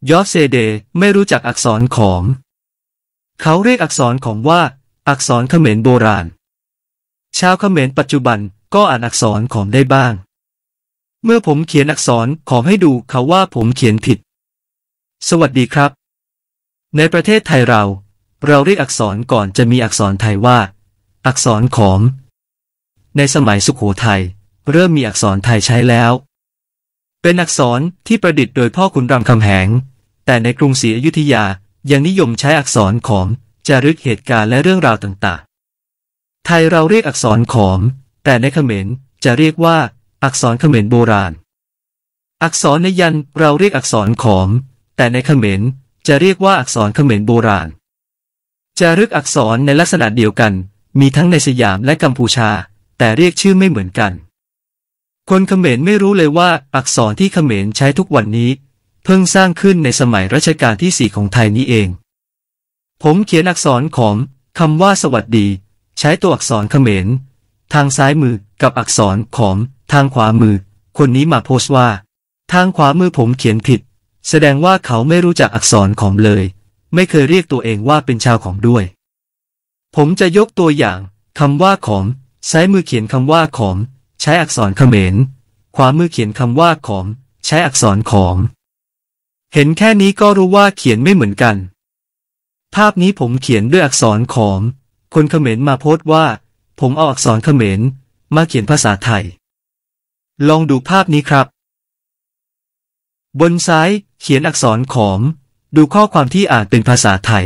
ยอร์เซเดไม่รู้จักอักษรขอมเขาเรียกอักษรขอมว่าอักษรเขมรโบราณชาวเขมรปัจจุบันก็อ่านอักษรขอมได้บ้างเมื่อผมเขียนอักษรขอมให้ดูเขาว่าผมเขียนผิดสวัสดีครับในประเทศไทยเราเรียกอักษรก่อนจะมีอักษรไทยว่าอักษรขอมในสมัยสุโขทัยเริ่มมีอักษรไทยใช้แล้วเป็นอักษรที่ประดิษฐ์โดยพ่อขุนรามคำแหงแต่ในกรุงศรีอยุธยายังนิยมใช้อักษรขอมจารึกเหตุการณ์และเรื่องราวต่างๆไทยเราเรียกอักษรขอมแต่ในเขมรจะเรียกว่าอักษรเขมรโบราณอักษรในยันต์เราเรียกอักษรขอมแต่ในเขมรจะเรียกว่าอักษรเขมรโบราณจารึกอักษรในลักษณะเดียวกันมีทั้งในสยามและกัมพูชาแต่เรียกชื่อไม่เหมือนกันคนเขมรไม่รู้เลยว่าอักษรที่เขมรใช้ทุกวันนี้เพิ่งสร้างขึ้นในสมัยรัชกาลที่ 4ของไทยนี้เองผมเขียนอักษรขอมคำว่าสวัสดีใช้ตัวอักษรเขมรทางซ้ายมือกับอักษรขอมทางขวามือคนนี้มาโพสต์ว่าทางขวามือผมเขียนผิดแสดงว่าเขาไม่รู้จักอักษรขอมเลยไม่เคยเรียกตัวเองว่าเป็นชาวขอมด้วยผมจะยกตัวอย่างคำว่าขอมซ้ายมือเขียนคำว่าขอมใช้อักษรเขมรขวามือเขียนคำว่าขอมใช้อักษรขอมเห็นแค่นี้ก็รู้ว่าเขียนไม่เหมือนกันภาพนี้ผมเขียนด้วยอักษรขอมคนเขมรมาโพสต์ว่าผมเอาอักษรเขมรมาเขียนภาษาไทยลองดูภาพนี้ครับบนซ้ายเขียนอักษรขอมดูข้อความที่อ่านเป็นภาษาไทย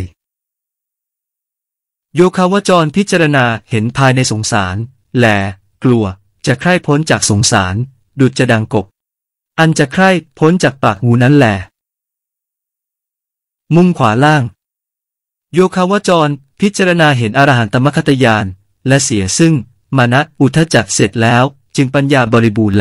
โยคาวจรพิจารณาเห็นภายในสงสารแลกลัวจะใคร่พ้นจากสงสารดุจจะดังกบอันจะใคร่พ้นจากปากงูนั้นแลมุมขวาล่างโยคาวจรพิจารณาเห็นอรหันตมรรคตญาณและเสียซึ่งมานะอุทธัจจะเสร็จแล้วจึงปัญญาบริบูรณ์แล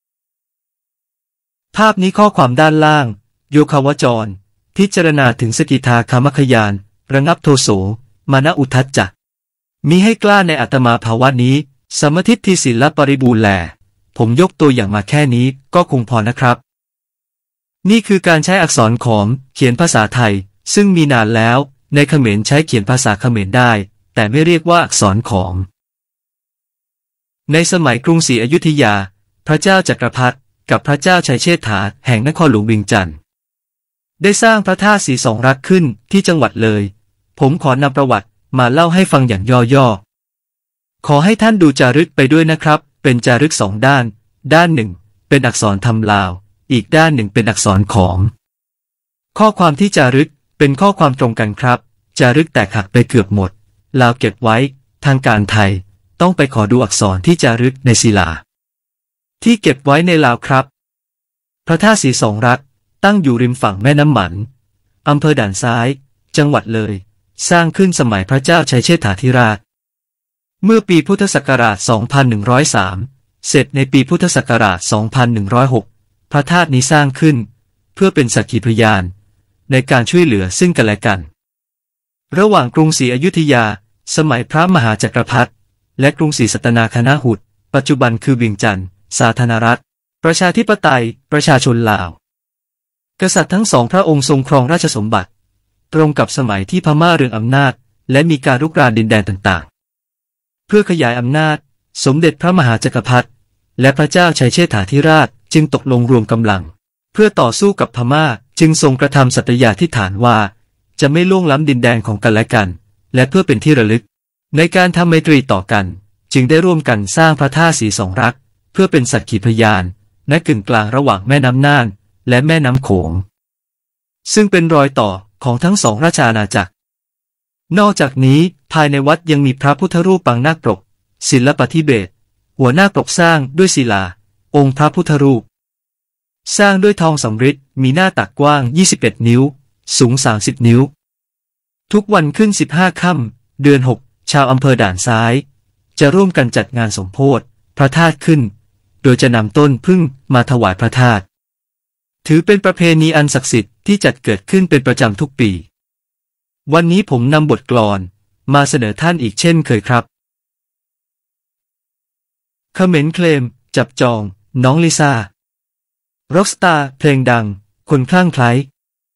ภาพนี้ข้อความด้านล่างโยคาวจรพิจารณาถึงสกิทาคามคญาณระงับโทโสมานะอุทธัจจะมีให้กล้าในอัตมาภาวะนี้สมทิฏฐิศีลปริบูรณ์แลผมยกตัวอย่างมาแค่นี้ก็คงพอนะครับนี่คือการใช้อักษรขอมเขียนภาษาไทยซึ่งมีนานแล้วในเขมรใช้เขียนภาษาเขมรได้แต่ไม่เรียกว่าอักษรขอมในสมัยกรุงศรีอยุธยาพระเจ้าจักรพรรดิกับพระเจ้าชัยเชษฐาแห่งนครหลวงเวียงจันทร์ได้สร้างพระธาตุศรีสองรักขึ้นที่จังหวัดเลยผมขอนำประวัติมาเล่าให้ฟังอย่างย่อๆขอให้ท่านดูจารึกไปด้วยนะครับเป็นจารึกสองด้านด้านหนึ่งเป็นอักษรทำลาวอีกด้านหนึ่งเป็นอักษรขอมข้อความที่จารึกเป็นข้อความตรงกันครับจารึกแตกหักไปเกือบหมดลาวเก็บไว้ทางการไทยต้องไปขอดูอักษรที่จารึกในศิลาที่เก็บไว้ในลาวครับพระธาตุศรีสองรักตั้งอยู่ริมฝั่งแม่น้ำหมันอำเภอด่านซ้ายจังหวัดเลยสร้างขึ้นสมัยพระเจ้าชัยเชษฐาธิราชเมื่อปีพุทธศักราช 2103 เสร็จในปีพุทธศักราช 2106 พระธาตุนี้สร้างขึ้นเพื่อเป็นสักขีพยานในการช่วยเหลือซึ่งกันและกันระหว่างกรุงศรีอยุธยาสมัยพระมหาจักรพรรดิและกรุงศรีสัตนาคณหุฏปัจจุบันคือเวียงจันทร์สาธารณรัฐประชาธิปไตยประชาชนลาวกษัตริย์ทั้งสองพระองค์ทรงครองราชสมบัติตรงกับสมัยที่พม่าเรืองอำนาจและมีการรุกรานดินแดนต่างๆเพื่อขยายอำนาจสมเด็จพระมหาจักรพรรดิและพระเจ้าชัยเชษฐาธิราชจึงตกลงรวมกำลังเพื่อต่อสู้กับพม่าจึงทรงกระทำสัตยาธิฐานว่าจะไม่ล่วงล้ำดินแดนของกันและกันและเพื่อเป็นที่ระลึกในการทำไมตรีต่อกันจึงได้ร่วมกันสร้างพระธาตุศรีสองรักเพื่อเป็นสักขีพยานณกึ่งกลางระหว่างแม่น้ำน่านและแม่น้ำโขงซึ่งเป็นรอยต่อของทั้งสองราชอาณาจักรนอกจากนี้ภายในวัดยังมีพระพุทธรูปปางนาคปรกศิลปธิเบศรหัวนาคปรกสร้างด้วยศิลาองค์พระพุทธรูปสร้างด้วยทองสำริดมีหน้าตักกว้าง21นิ้วสูง30นิ้วทุกวันขึ้น15ค่ำเดือน6ชาวอำเภอด่านซ้ายจะร่วมกันจัดงานสมโภชพระธาตุขึ้นโดยจะนำต้นพึ่งมาถวายพระธาตุถือเป็นประเพณีอันศักดิ์สิทธิ์ที่จัดเกิดขึ้นเป็นประจำทุกปีวันนี้ผมนำบทกลอนมาเสนอท่านอีกเช่นเคยครับเขมรเคลมจับจองน้องลิซ่าร็อกสตาร์เพลงดังคนคลั่งไคล้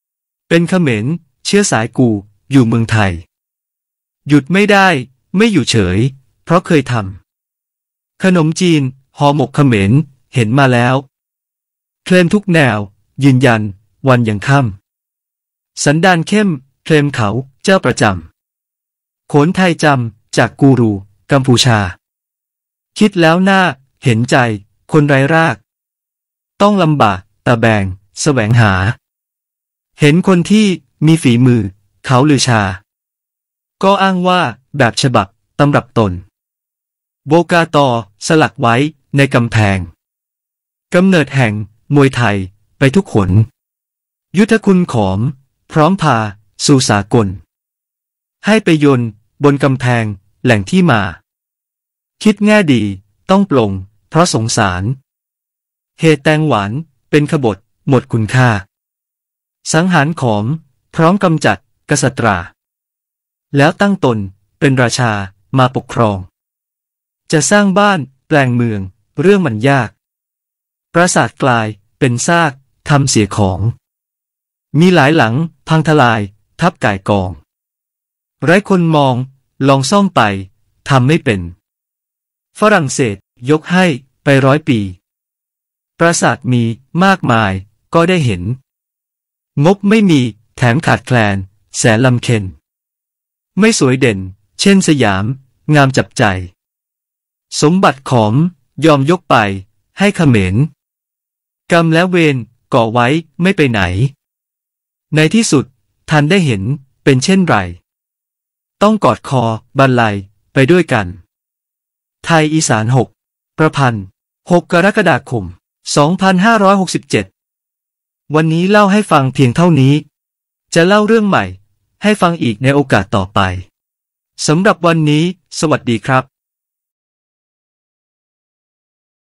เป็นเขมรเชื้อสายกูอยู่เมืองไทยหยุดไม่ได้ไม่อยู่เฉยเพราะเคยทำขนมจีนห่อหมกเขมรเห็นมาแล้วเคลมทุกแนวยืนยันวันยังค่ำสันดานเข้มเคลมเขาเจ้าประจำโขนไทยจำจากกูรูกัมพูชาคิดแล้วน่าเห็นใจคนไร้รากต้องลำบากตะแบงแสวงหาเห็นคนที่มีฝีมือเขาลือชาก็อ้างว่าแบบฉบับตำรับตนโบกาตอสลักไว้ในกำแพงกำเนิดแห่งมวยไทยไปทุกขนยุทธคุณขอมพร้อมพาสู่สากลให้ไปยนต์บนกำแพงแหล่งที่มาคิดแง่ดีต้องปลงเพราะสงสารเหตุแตงหวานเป็นขบฏหมดคุณค่าสังหารขอมพร้อมกำจัดกษัตราแล้วตั้งตนเป็นราชามาปกครองจะสร้างบ้านแปลงเมืองเรื่องมันยากปราสาทกลายเป็นซากทำเสียของมีหลายหลังพังทลายทับก่ายกองไร้คนมองลองซ่อมไปทำไม่เป็นฝรั่งเศสยกให้ไป100 ปีปราสาทมีมากมายก็ได้เห็นงบไม่มีแถมขาดแคลนแสนลำเค็ญไม่สวยเด่นเช่นสยามงามจับใจสมบัติขอมยอมยกไปให้เขมรกรรมและเวรก่อไว้ไม่ไปไหนในที่สุดท่านได้เห็นเป็นเช่นไรต้องกอดคอบรรลัยไปด้วยกันไทยอีสาน6ประพันธ์6 กรกฎาคม 2567วันนี้เล่าให้ฟังเพียงเท่านี้จะเล่าเรื่องใหม่ให้ฟังอีกในโอกาสต่อไปสำหรับวันนี้สวัสดีครับ